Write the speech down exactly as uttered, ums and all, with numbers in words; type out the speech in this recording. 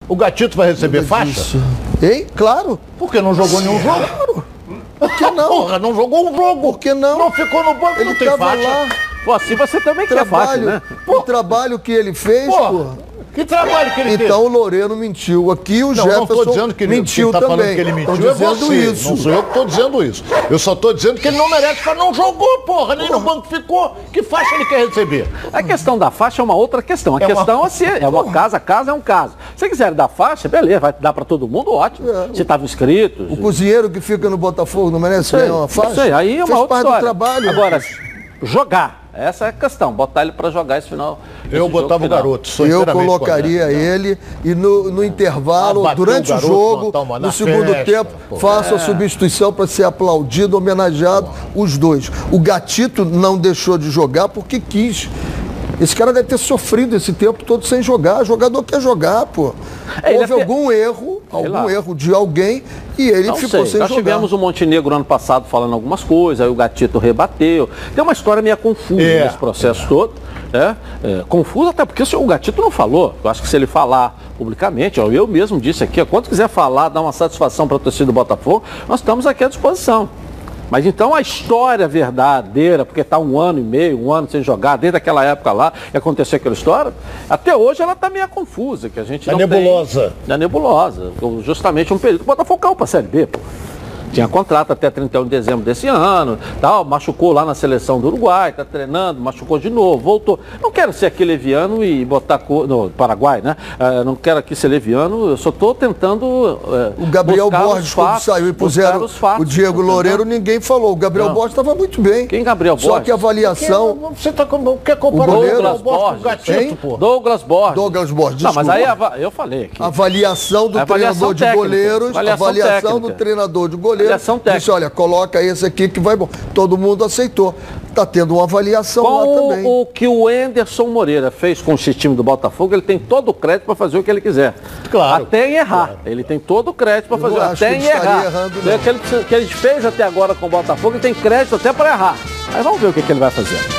O Gatito vai receber Nada faixa? disso. Hein? Claro. Porque não jogou nenhum jogo? Claro. Por que não? Porra, não jogou um jogo. Por que não? Não ficou no banco, Ele não tem tava faixa. lá. Pô, assim você também quer faixa, Trabalho, né? o trabalho que ele fez, Porra, pô. que trabalho que ele fez? Então o Loreno mentiu. Aqui o Não, Jefferson não estou dizendo que ele mentiu quem tá também. falando que ele mentiu Tô é dizendo você. isso. Não sou eu que estou dizendo isso. Eu só estou dizendo que ele não merece, porque não jogou, porra, nem no banco ficou. Que faixa ele quer receber? A questão da faixa é uma outra questão. A É uma- questão é se é uma casa, casa é um caso. Se quiser dar faixa, beleza, vai dar para todo mundo, ótimo. É. Se estavam inscritos. O cozinheiro que fica no Botafogo não merece Sei, ganhar uma faixa? sei, aí é uma Fez outra parte história. do trabalho. Agora, jogar, essa é a questão. Botar ele para jogar esse final. Eu esse botava jogo o final. garoto. Sou Eu inteiramente colocaria correto. ele e no, no intervalo, Ah, bateu durante o o, garoto, jogo, botar uma na no segundo festa, tempo, pô. faço a substituição para ser aplaudido, homenageado, os dois. O Gatito não deixou de jogar porque quis. Esse cara deve ter sofrido esse tempo todo sem jogar. O jogador quer jogar, pô. É, ele Houve até- algum erro, algum lá. erro de alguém e ele Não ficou sei. sem Nós jogar. tivemos o Montenegro ano passado falando algumas coisas, aí o Gatito rebateu. Tem uma história meio confusa É, nesse processo todo. É, é, confuso até porque o Gatito não falou. Eu acho que se ele falar publicamente, ó, eu mesmo disse aqui, ó, quando quiser falar, dar uma satisfação para a torcida do Botafogo, nós estamos aqui à disposição. Mas então a história verdadeira, porque está um ano e meio, um ano sem jogar, desde aquela época lá, que aconteceu aquela história, até hoje ela está meio confusa, que a gente É não nebulosa. tem... É nebulosa. Justamente um período. O Botafogo caiu para a Série B, pô. Tinha contrato até trinta e um de dezembro desse ano, tal, machucou lá na seleção do Uruguai, está treinando, machucou de novo, voltou. Não quero ser aqui leviano e botar co... no Paraguai, né? Uh, não quero aqui ser leviano, eu só estou tentando. Uh, O Gabriel buscar Borges, os quando fatos, saiu e buscar puseram os fatos, o Diego entendeu? Loureiro, ninguém falou. O Gabriel Não. Borges estava muito bem. Quem Gabriel Só Borges? que a avaliação... Você tá com... quer comparar O o goleiro? Douglas Borges com o Borges, Gatito, hein? pô? Douglas Borges. Douglas Borges, Não, mas desculpa. aí ava- eu falei aqui. A avaliação do Avaliação treinador de técnica. goleiros, Avaliação avaliação técnica. do treinador de goleiros, Avaliação técnica. disse, olha, coloca esse aqui que vai bom. Todo mundo aceitou. Está tendo uma avaliação lá Com também. o, o que o Anderson Moreira fez com o time do Botafogo, ele tem todo o crédito para fazer o que ele quiser. Claro. Até em errar. Ele tem todo o crédito para Eu fazer, não acho até que em ele estaria errar. errando, O não. que ele, que ele fez até agora com o Botafogo, ele tem crédito até para errar. Mas vamos ver o que, que ele vai fazer.